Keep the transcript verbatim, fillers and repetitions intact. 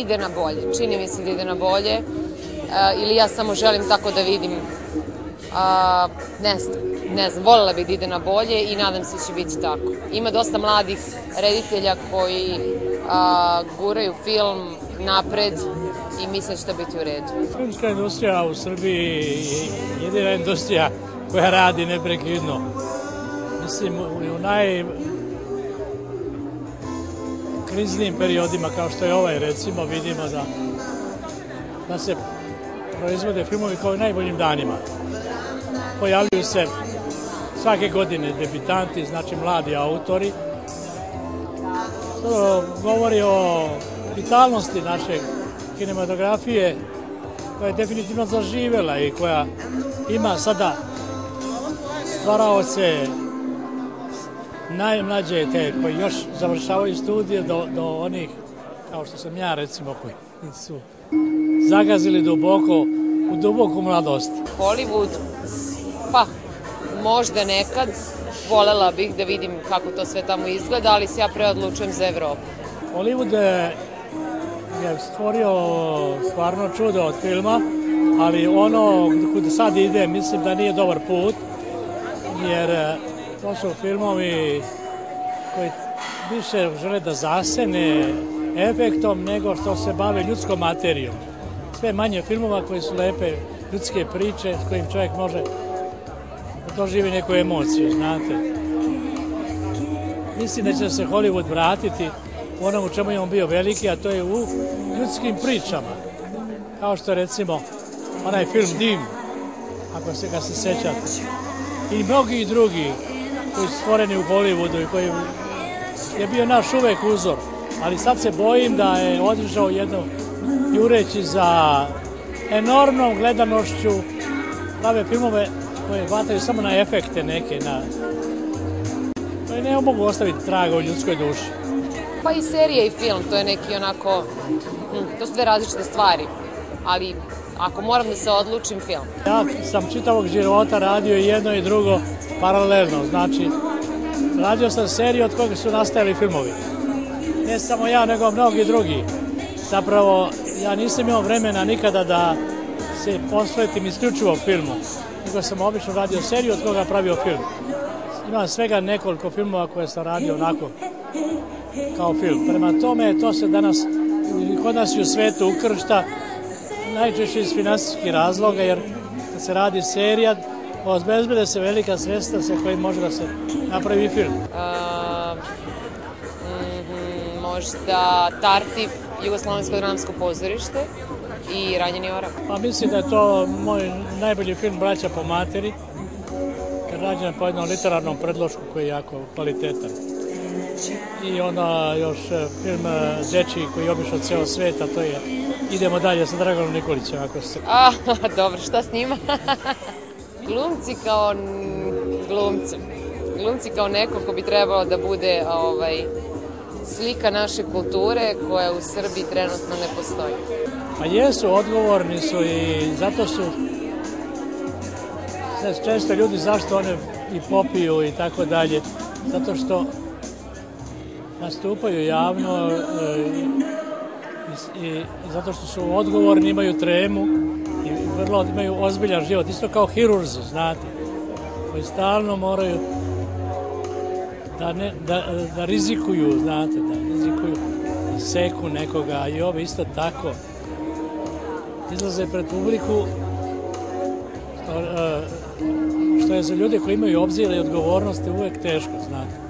ide na bolje. Čini mi se da ide na bolje. Ili ja samo želim tako da vidim. Ne znam, ne znam, voljela bih da ide na bolje i nadam se da će biti tako. Ima dosta mladih reditelja koji guraju film napred i misle da će to biti u redu. Filmska industrija u Srbiji je jedina industrija koja radi neprekidno. Mislim, u najkriznijim periodima, kao što je ovaj, recimo, vidimo da, da se proizvode filmovi kao u najboljim danima. Pojavljuju se svake godine debitanti, znači mladi autori. To govori o vitalnosti naše kinematografije koja je definitivno zaživela i koja ima sada stvaraoce najmlađe te koji još završavaju studije do, do onih kao što sam ja recimo koji su zagazili duboko u duboku mladost. Hollywood, pa možda nekad volela bih da vidim kako to sve tamo izgleda, ali se ja preodlučujem za Evropu. Hollywood je je stvorio stvarno čudo od filma, ali ono kuda sad ide mislim da nije dobar put, jer to su filmovi koji više žele da zasene efektom nego što se bave ljudskom materijom. Sve manje filmova koji su lepe ljudske priče s kojim čovjek može da doživi neku emociju, znate. Mislim da će se Hollywood vratiti u onom u čemu je on bio veliki, a to je u ljudskim pričama. Kao što recimo onaj film Dim, ako se ga se sećate. I mnogi drugi koji su stvoreni u Hollywoodu i koji je bio naš uvek uzor. Ali sad se bojim da je održao jedno jureći za enormnom gledanošću prave filmove koje vataju samo na efekte neke, na koje ne mogu ostaviti traga u ljudskoj duši. Pa i serija i film, to je neki onako, to su dve različite stvari, ali ako moram da se odlučim, film. Ja sam čitavog života radio i jedno i drugo paralelno, znači radio sam seriju od koga su nastajali filmovi. Ne samo ja, nego mnogi drugi. Zapravo, ja nisam imao vremena nikada da se posvetim isključivo filmu, nego sam obično radio seriju od koga pravio film. Imam svega nekoliko filmova koje sam radio onako kao film. Prema tome, to se danas kod nas i u svetu ukršta, najčešće iz finansijskih razloga, jer kad se radi serija, obezbede se velika sredstva sa kojim može da se napravi film. Možda Tartif, Jugoslovensko dramsko pozorište i Ranjeni orak. Pa mislim da je to moj najbolji film Braća po materi, rađen po jednom literarnom predlošku koji je jako kvalitetan. I onda još film Dečiji koji je obišao ceo svet, a to je Idemo dalje sa Draganom Nikolićem. Ako se... A, dobro, šta s njima? Glumci kao glumci. Glumci kao neko ko bi trebalo da bude ovaj, slika naše kulture koja u Srbiji trenutno ne postoji. Pa jesu, odgovorni su i zato su često ljudi zašto one i popiju i tako dalje. Zato što nastupaju javno i, i zato što su odgovorni, imaju tremu i vrlo imaju ozbiljan život. Isto kao hirurzi, znate, koji stalno moraju da, ne, da, da rizikuju, znate, da rizikuju, da seku nekoga i ovi isto tako izlaze pred publiku, što, što je za ljude koji imaju obzira i odgovornosti uvek teško, znate.